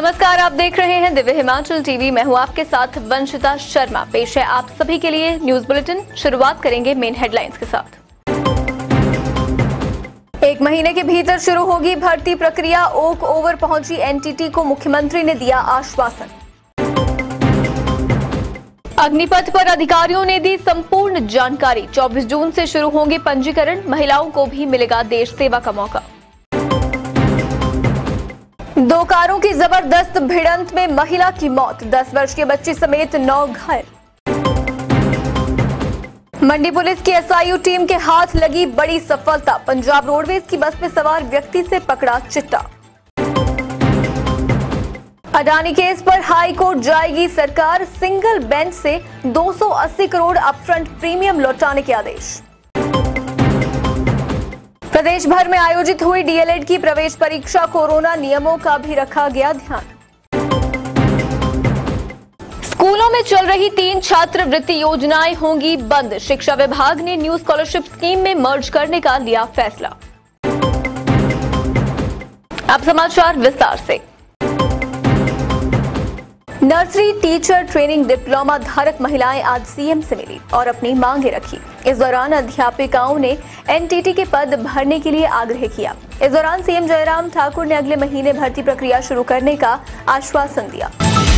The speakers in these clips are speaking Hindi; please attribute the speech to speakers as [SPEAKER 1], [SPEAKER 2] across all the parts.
[SPEAKER 1] नमस्कार, आप देख रहे हैं दिव्य हिमाचल टीवी। मैं हूं आपके साथ वंशिता शर्मा। पेश है आप सभी के लिए न्यूज बुलेटिन। शुरुआत करेंगे मेन हेडलाइंस के साथ। 1 महीने के भीतर शुरू होगी भर्ती प्रक्रिया। ओक ओवर पहुंची एनटीटी को मुख्यमंत्री ने दिया आश्वासन। अग्निपथ पर अधिकारियों ने दी संपूर्ण जानकारी। 24 जून से शुरू होंगे पंजीकरण। महिलाओं को भी मिलेगा देश सेवा का मौका। 2 कारों की जबरदस्त भिड़ंत में महिला की मौत, 10 वर्षीय बच्ची समेत 9 घायल। मंडी पुलिस की एसआईयू टीम के हाथ लगी बड़ी सफलता। पंजाब रोडवेज की बस में सवार व्यक्ति से पकड़ा चिट्टा। अडानी केस पर हाई कोर्ट जाएगी सरकार। सिंगल बेंच से 280 करोड़ अपफ्रंट प्रीमियम लौटाने के आदेश। प्रदेश भर में आयोजित हुई डीएलएड की प्रवेश परीक्षा। कोरोना नियमों का भी रखा गया ध्यान। स्कूलों में चल रही 3 छात्रवृत्ति योजनाएं होंगी बंद। शिक्षा विभाग ने न्यू स्कॉलरशिप स्कीम में मर्ज करने का लिया फैसला। अब समाचार विस्तार से। नर्सरी टीचर ट्रेनिंग डिप्लोमा धारक महिलाएं आज सीएम से मिली और अपनी मांगे रखी। इस दौरान अध्यापिकाओं ने एनटीटी के पद भरने के लिए आग्रह किया। इस दौरान सीएम जयराम ठाकुर ने अगले महीने भर्ती प्रक्रिया शुरू करने का आश्वासन दिया।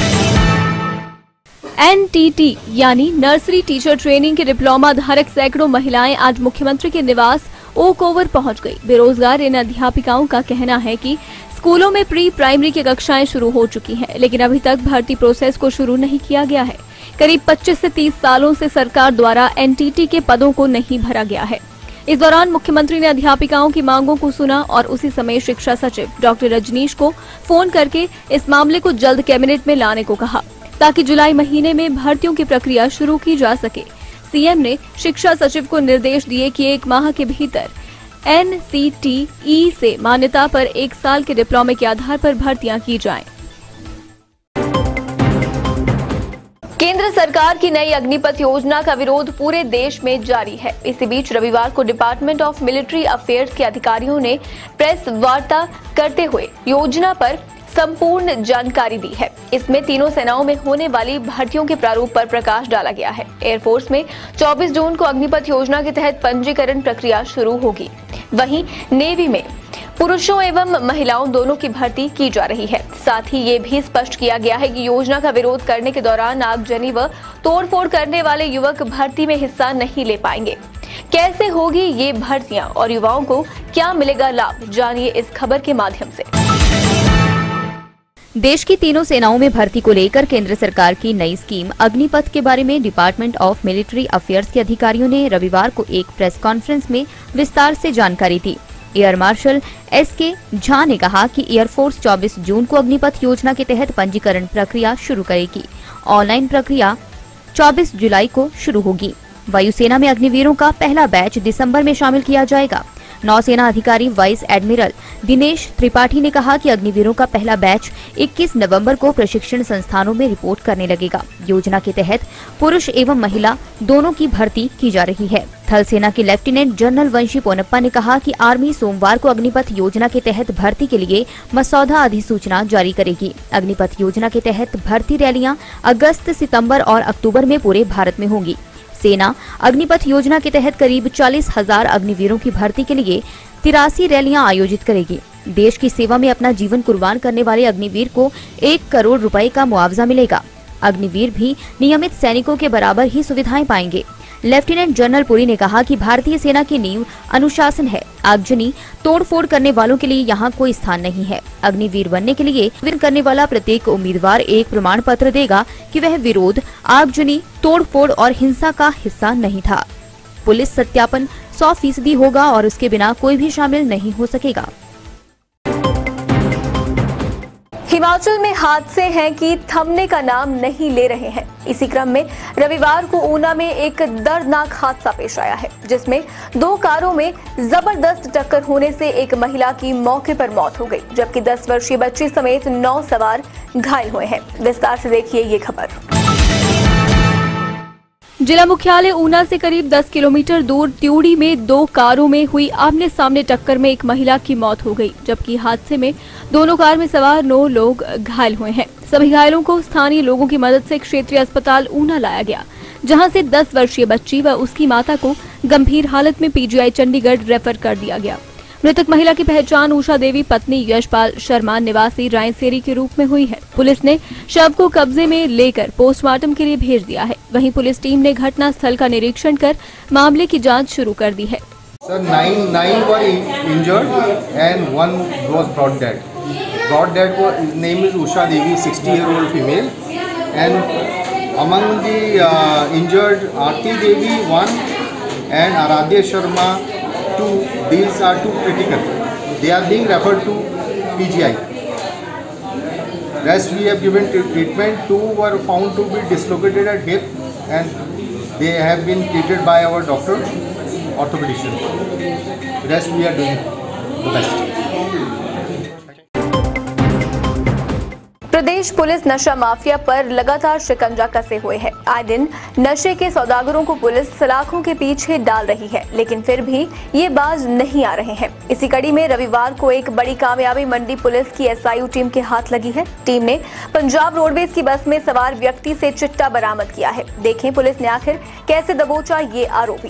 [SPEAKER 1] एनटीटी यानी नर्सरी टीचर ट्रेनिंग के डिप्लोमा धारक सैकड़ों महिलाएं आज मुख्यमंत्री के निवास ओक ओवर पहुंच गई। बेरोजगार इन अध्यापिकाओं का कहना है कि स्कूलों में प्री प्राइमरी की कक्षाएं शुरू हो चुकी हैं, लेकिन अभी तक भर्ती प्रोसेस को शुरू नहीं किया गया है। करीब 25 से 30 सालों से सरकार द्वारा एनटीटी के पदों को नहीं भरा गया है। इस दौरान मुख्यमंत्री ने अध्यापिकाओं की मांगों को सुना और उसी समय शिक्षा सचिव डॉक्टर रजनीश को फोन करके इस मामले को जल्द कैबिनेट में लाने को कहा, ताकि जुलाई महीने में भर्तियों की प्रक्रिया शुरू की जा सके। सीएम ने शिक्षा सचिव को निर्देश दिए कि 1 माह के भीतर एनसीटीई से मान्यता पर 1 साल के डिप्लोमे के आधार पर भर्तियां की जाएं। केंद्र सरकार की नई अग्निपथ योजना का विरोध पूरे देश में जारी है। इसी बीच रविवार को डिपार्टमेंट ऑफ मिलिट्री अफेयर्स के अधिकारियों ने प्रेस वार्ता करते हुए योजना पर संपूर्ण जानकारी दी है। इसमें तीनों सेनाओं में होने वाली भर्तियों के प्रारूप पर प्रकाश डाला गया है। एयरफोर्स में 24 जून को अग्निपथ योजना के तहत पंजीकरण प्रक्रिया शुरू होगी। वहीं नेवी में पुरुषों एवं महिलाओं दोनों की भर्ती की जा रही है। साथ ही ये भी स्पष्ट किया गया है कि योजना का विरोध करने के दौरान आगजनी व तोड़फोड़ करने वाले युवक भर्ती में हिस्सा नहीं ले पाएंगे। कैसे होगी ये भर्तियां और युवाओं को क्या मिलेगा लाभ, जानिए इस खबर के माध्यम से।
[SPEAKER 2] देश की तीनों सेनाओं में भर्ती को लेकर केंद्र सरकार की नई स्कीम अग्निपथ के बारे में डिपार्टमेंट ऑफ मिलिट्री अफेयर्स के अधिकारियों ने रविवार को एक प्रेस कॉन्फ्रेंस में विस्तार से जानकारी दी। एयर मार्शल एसके झा ने कहा कि एयरफोर्स 24 जून को अग्निपथ योजना के तहत पंजीकरण प्रक्रिया शुरू करेगी। ऑनलाइन प्रक्रिया 24 जुलाई को शुरू होगी। वायुसेना में अग्निवीरों का पहला बैच दिसंबर में शामिल किया जाएगा। नौसेना अधिकारी वाइस एडमिरल दिनेश त्रिपाठी ने कहा कि अग्निवीरों का पहला बैच 21 नवंबर को प्रशिक्षण संस्थानों में रिपोर्ट करने लगेगा। योजना के तहत पुरुष एवं महिला दोनों की भर्ती की जा रही है। थल सेना के लेफ्टिनेंट जनरल वंशी पोनप्पा ने कहा कि आर्मी सोमवार को अग्निपथ योजना के तहत भर्ती के लिए मसौदा अधिसूचना जारी करेगी। अग्निपथ योजना के तहत भर्ती रैलियां अगस्त, सितंबर और अक्टूबर में पूरे भारत में होंगी। सेना अग्निपथ योजना के तहत करीब 40,000 अग्निवीरों की भर्ती के लिए 83 रैलियां आयोजित करेगी। देश की सेवा में अपना जीवन कुर्बान करने वाले अग्निवीर को 1 करोड़ रुपए का मुआवजा मिलेगा। अग्निवीर भी नियमित सैनिकों के बराबर ही सुविधाएं पाएंगे। लेफ्टिनेंट जनरल पुरी ने कहा कि भारतीय सेना की नींव अनुशासन है। आगजनी तोड़फोड़ करने वालों के लिए यहाँ कोई स्थान नहीं है। अग्निवीर बनने के लिए आवेदन करने वाला प्रत्येक उम्मीदवार एक प्रमाण पत्र देगा कि वह विरोध, आगजनी, तोड़फोड़ और हिंसा का हिस्सा नहीं था। पुलिस सत्यापन 100% होगा और उसके बिना कोई भी शामिल नहीं हो सकेगा।
[SPEAKER 1] हिमाचल में हादसे हैं कि थमने का नाम नहीं ले रहे हैं। इसी क्रम में रविवार को ऊना में एक दर्दनाक हादसा पेश आया है, जिसमें 2 कारों में जबरदस्त टक्कर होने से एक महिला की मौके पर मौत हो गई, जबकि 10 वर्षीय बच्ची समेत 9 सवार घायल हुए हैं। विस्तार से देखिए ये खबर। जिला मुख्यालय ऊना से करीब 10 किलोमीटर दूर त्यूड़ी में 2 कारों में हुई आमने सामने टक्कर में एक महिला की मौत हो गई, जबकि हादसे में दोनों कार में सवार 9 लोग घायल हुए हैं। सभी घायलों को स्थानीय लोगों की मदद से क्षेत्रीय अस्पताल ऊना लाया गया, जहां से 10 वर्षीय बच्ची व उसकी माता को गंभीर हालत में पीजीआई चंडीगढ़ रेफर कर दिया गया। मृतक महिला की पहचान उषा देवी पत्नी यशपाल शर्मा निवासी रायसेरी के रूप में हुई है। पुलिस ने शव को कब्जे में लेकर पोस्टमार्टम के लिए भेज दिया है। वहीं पुलिस टीम ने घटना स्थल का निरीक्षण कर मामले की जांच शुरू कर दी है।
[SPEAKER 3] Sir, nine were injured and one was brought dead. Brought dead his name is Usha Devi, 60-year-old female, and among the injured Aarti Devi 1 and Aradhya Sharma 2. These are 2 critical. They are being referred to PGI. Rest we have given treatment. 2 were found to be dislocated at hip and they have been treated by our doctor, orthopedician. Rest we are doing the best.
[SPEAKER 1] प्रदेश पुलिस नशा माफिया पर लगातार शिकंजा कसे हुए है। आए दिन नशे के सौदागरों को पुलिस सलाखों के पीछे डाल रही है, लेकिन फिर भी ये बाज नहीं आ रहे हैं। इसी कड़ी में रविवार को एक बड़ी कामयाबी मंडी पुलिस की एसआईयू टीम के हाथ लगी है। टीम ने पंजाब रोडवेज की बस में सवार व्यक्ति से चिट्टा बरामद किया है। देखें पुलिस ने आखिर कैसे दबोचा ये आरोपी।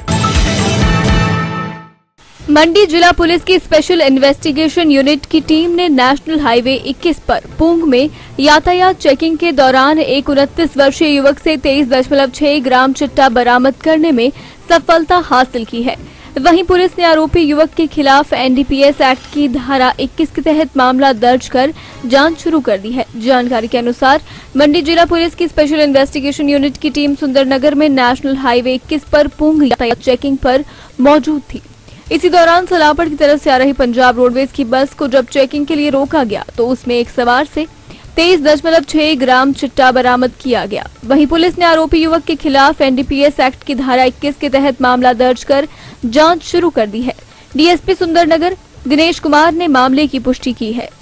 [SPEAKER 1] मंडी जिला पुलिस की स्पेशल इन्वेस्टिगेशन यूनिट की टीम ने नेशनल हाईवे 21 पर पुंग में यातायात चेकिंग के दौरान एक 29 वर्षीय युवक से 23.6 ग्राम चिट्टा बरामद करने में सफलता हासिल की है। वहीं पुलिस ने आरोपी युवक के खिलाफ एनडीपीएस एक्ट की धारा 21 के तहत मामला दर्ज कर जांच शुरू कर दी है। जानकारी के अनुसार मंडी जिला पुलिस की स्पेशल इन्वेस्टिगेशन यूनिट की टीम सुंदरनगर में नेशनल हाईवे 21 पर पुंग यातायात चेकिंग पर मौजूद थी। इसी दौरान सलापड़ की तरफ से आ रही पंजाब रोडवेज की बस को जब चेकिंग के लिए रोका गया तो उसमें एक सवार से 23.6 ग्राम चिट्टा बरामद किया गया। वहीं पुलिस ने आरोपी युवक के खिलाफ एनडीपीएस एक्ट की धारा 21 के तहत मामला दर्ज कर जांच शुरू कर दी है। डीएसपी सुंदरनगर दिनेश कुमार ने मामले की पुष्टि की है।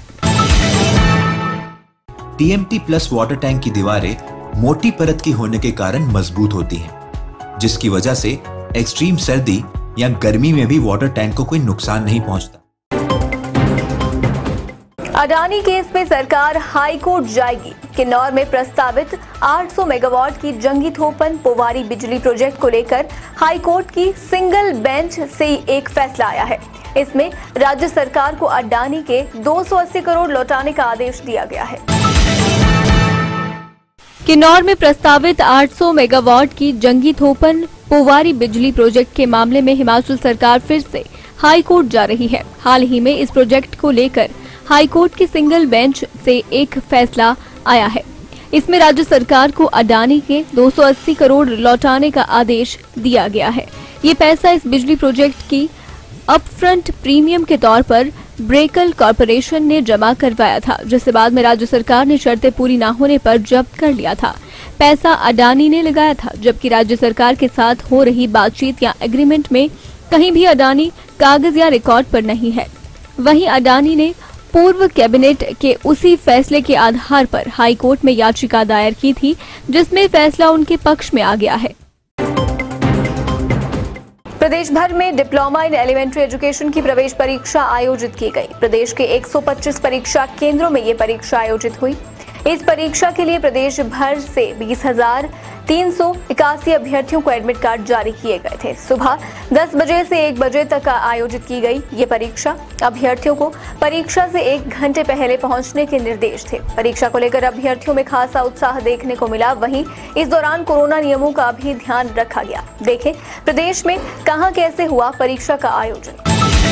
[SPEAKER 4] टीएमटी प्लस वाटर टैंक की दीवारें मोटी परत की होने के कारण मजबूत होती हैं, जिसकी वजह से एक्सट्रीम सर्दी या गर्मी में भी वाटर टैंक को कोई नुकसान नहीं पहुंचता।
[SPEAKER 1] अडानी केस में सरकार हाई कोर्ट जाएगी। किन्नौर में प्रस्तावित 800 मेगावाट की जंगी थोपन पोवारी बिजली प्रोजेक्ट को लेकर हाई कोर्ट की सिंगल बेंच से एक फैसला आया है। इसमें राज्य सरकार को अडानी के 280 करोड़ लौटाने का आदेश दिया गया है। किन्नौर में प्रस्तावित 800 मेगावाट की जंगी थोपन पोवारी बिजली प्रोजेक्ट के मामले में हिमाचल सरकार फिर से हाई कोर्ट जा रही है। हाल ही में इस प्रोजेक्ट को लेकर हाई कोर्ट की सिंगल बेंच से एक फैसला आया है। इसमें राज्य सरकार को अडानी के 280 करोड़ लौटाने का आदेश दिया गया है। ये पैसा इस बिजली प्रोजेक्ट की अपफ्रंट प्रीमियम के तौर पर ब्रेकल कॉरपोरेशन ने जमा करवाया था, जिसे बाद में राज्य सरकार ने शर्तें पूरी न होने पर जब्त कर लिया था। पैसा अडानी ने लगाया था, जबकि राज्य सरकार के साथ हो रही बातचीत या एग्रीमेंट में कहीं भी अडानी कागज या रिकॉर्ड पर नहीं है। वहीं अडानी ने पूर्व कैबिनेट के उसी फैसले के आधार पर हाई कोर्ट में याचिका दायर की थी, जिसमें फैसला उनके पक्ष में आ गया है। प्रदेश भर में डिप्लोमा इन एलिमेंट्री एजुकेशन की प्रवेश परीक्षा आयोजित की गई। प्रदेश के 125 परीक्षा केंद्रों में ये परीक्षा आयोजित हुई। इस परीक्षा के लिए प्रदेश भर से 20,381 अभ्यर्थियों को एडमिट कार्ड जारी किए गए थे। सुबह 10 बजे से 1 बजे तक आयोजित की गई ये परीक्षा। अभ्यर्थियों को परीक्षा से 1 घंटे पहले पहुंचने के निर्देश थे। परीक्षा को लेकर अभ्यर्थियों में खासा उत्साह देखने को मिला। वहीं इस दौरान कोरोना नियमों का भी ध्यान रखा गया। देखें प्रदेश में कहां कैसे हुआ परीक्षा का आयोजन।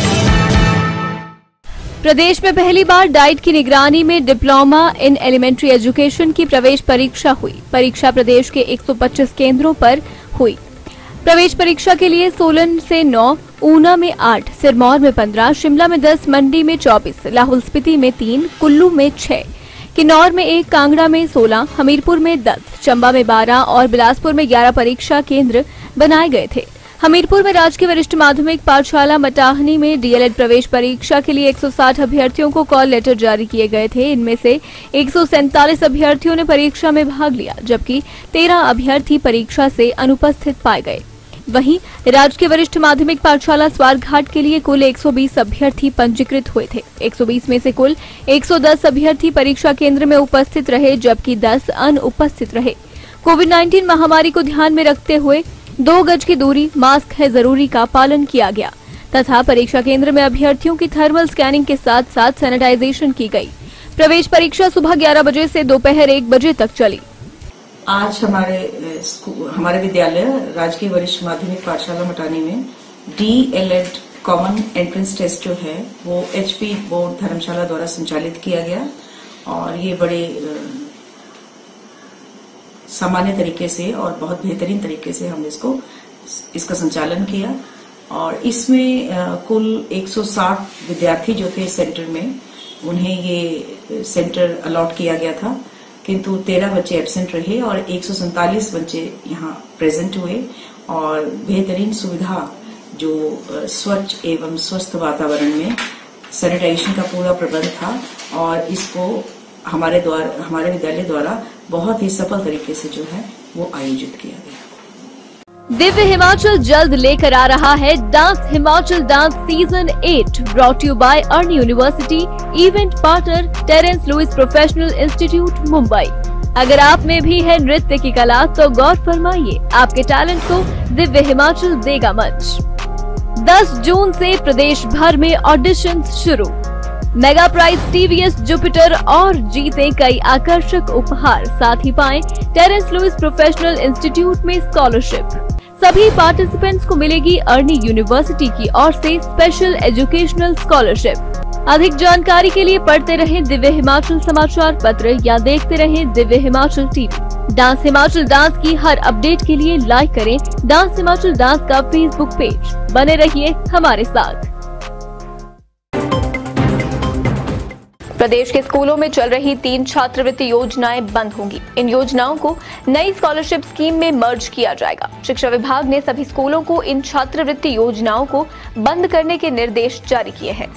[SPEAKER 1] प्रदेश में पहली बार डाइट की निगरानी में डिप्लोमा इन एलिमेंट्री एजुकेशन की प्रवेश परीक्षा हुई। परीक्षा प्रदेश के 125 केंद्रों पर हुई। प्रवेश परीक्षा के लिए सोलन से 9, ऊना में 8, सिरमौर में 15, शिमला में 10, मंडी में 24, लाहौल स्पीति में 3, कुल्लू में 6, किन्नौर में 1, कांगड़ा में 16, हमीरपुर में 10, चंबा में 12 और बिलासपुर में 11 परीक्षा केंद्र बनाए गए थे। हमीरपुर में राजकीय वरिष्ठ माध्यमिक पाठशाला मटाहनी में डीएलएड प्रवेश परीक्षा के लिए 160 अभ्यर्थियों को कॉल लेटर जारी किए गए थे। इनमें से 147 अभ्यर्थियों ने परीक्षा में भाग लिया, जबकि 13 अभ्यर्थी परीक्षा से अनुपस्थित पाए गए। वहीं राजकीय वरिष्ठ माध्यमिक पाठशाला स्वारघाट के लिए कुल 120 अभ्यर्थी पंजीकृत हुए थे। 120 में से कुल 110 अभ्यर्थी परीक्षा केंद्र में उपस्थित रहे, जबकि 10 अनुपस्थित रहे। कोविड-19 महामारी को ध्यान में रखते हुए 2 गज की दूरी, मास्क है जरूरी का पालन किया गया तथा परीक्षा केंद्र में अभ्यर्थियों की थर्मल स्कैनिंग के साथ साथ सैनिटाइजेशन की गई। प्रवेश परीक्षा सुबह 11 बजे से दोपहर 1 बजे तक चली।
[SPEAKER 5] आज हमारे विद्यालय राजकीय वरिष्ठ माध्यमिक पाठशाला मटानी में डीएलएड कॉमन एंट्रेंस टेस्ट जो है वो एचपी बोर्ड धर्मशाला द्वारा संचालित किया गया और ये बड़े सामान्य तरीके से और बहुत बेहतरीन तरीके से हमने इसका संचालन किया और इसमें कुल 160 विद्यार्थी जो थे सेंटर में, उन्हें ये सेंटर अलॉट किया गया था, किंतु 13 बच्चे एब्सेंट रहे और 147 बच्चे यहाँ प्रेजेंट हुए और बेहतरीन सुविधा जो स्वच्छ एवं स्वस्थ वातावरण में सैनिटाइजेशन का पूरा प्रबंध था और इसको हमारे विद्यालय द्वारा बहुत ही सफल तरीके से जो है वो आयोजित किया गया।
[SPEAKER 1] दिव्य हिमाचल जल्द लेकर आ रहा है dance Himachal dance season 8, brought you by Arni University, event partner Terence Lewis Professional Institute Mumbai. अगर आप में भी है नृत्य की कला तो गौर फरमाइए, आपके टैलेंट को दिव्य हिमाचल देगा मंच। 10 जून से प्रदेश भर में ऑडिशंस शुरू। मेगा प्राइज टीवीएस जुपिटर और जीते कई आकर्षक उपहार, साथ ही पाएं टेरेंस लुइस प्रोफेशनल इंस्टीट्यूट में स्कॉलरशिप। सभी पार्टिसिपेंट्स को मिलेगी अर्नी यूनिवर्सिटी की ओर से स्पेशल एजुकेशनल स्कॉलरशिप। अधिक जानकारी के लिए पढ़ते रहें दिव्य हिमाचल समाचार पत्र या देखते रहें Divya Himachal TV. Dance Himachal dance की हर अपडेट के लिए लाइक करें डांस हिमाचल डांस का फेसबुक पेज। बने रहिए हमारे साथ। प्रदेश के स्कूलों में चल रही 3 छात्रवृत्ति योजनाएं बंद होंगी। इन योजनाओं को नई स्कॉलरशिप स्कीम में मर्ज किया जाएगा। शिक्षा विभाग ने सभी स्कूलों को इन छात्रवृत्ति योजनाओं को बंद करने के निर्देश जारी किए हैं।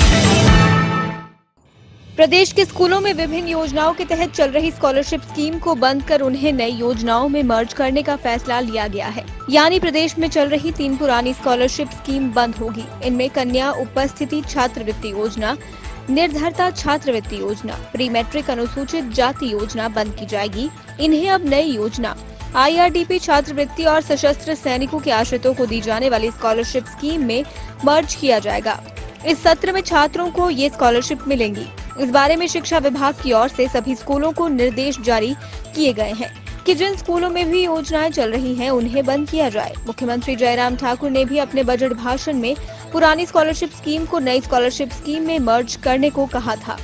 [SPEAKER 1] प्रदेश के स्कूलों में विभिन्न योजनाओं के तहत चल रही स्कॉलरशिप स्कीम को बंद कर उन्हें नई योजनाओं में मर्ज करने का फैसला लिया गया है। यानी प्रदेश में चल रही 3 पुरानी स्कॉलरशिप स्कीम बंद होगी। इनमें कन्या उपस्थिति छात्रवृत्ति योजना, निर्धरता छात्रवृत्ति योजना, प्री मैट्रिक अनुसूचित जाति योजना बंद की जाएगी। इन्हें अब नई योजना IRDP छात्रवृत्ति और सशस्त्र सैनिकों के आश्रितों को दी जाने वाली स्कॉलरशिप स्कीम में मर्ज किया जाएगा। इस सत्र में छात्रों को ये स्कॉलरशिप मिलेंगी। इस बारे में शिक्षा विभाग की ओर से सभी स्कूलों को निर्देश जारी किए गए हैं कि जिन स्कूलों में भी योजनाएं चल रही हैं उन्हें बंद किया जाए। मुख्यमंत्री जयराम ठाकुर ने भी अपने बजट भाषण में पुरानी स्कॉलरशिप स्कीम को नई स्कॉलरशिप स्कीम में मर्ज करने को कहा था।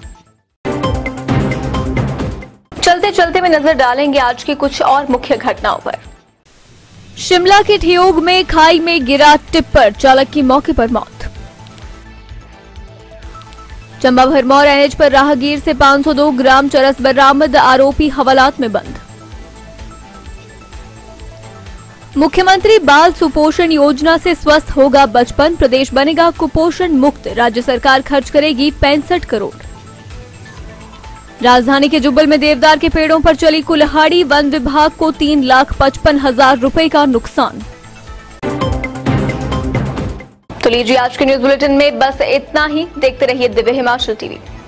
[SPEAKER 1] चलते चलते में नजर डालेंगे आज की कुछ और मुख्य घटनाओं पर। शिमला के ठियोग में खाई में गिरा टिप्पर, चालक की मौके पर मौत। चंबा भरमौर NH पर राहगीर से 502 ग्राम चरस बरामद, आरोपी हवालात में बंद। मुख्यमंत्री बाल सुपोषण योजना से स्वस्थ होगा बचपन, प्रदेश बनेगा कुपोषण मुक्त, राज्य सरकार खर्च करेगी 65 करोड़। राजधानी के जुब्बल में देवदार के पेड़ों पर चली कुल्हाड़ी, वन विभाग को 3,55,000 रुपए का नुकसान। तो लीजिए आज के न्यूज बुलेटिन में बस इतना ही। देखते रहिए दिव्य हिमाचल टीवी।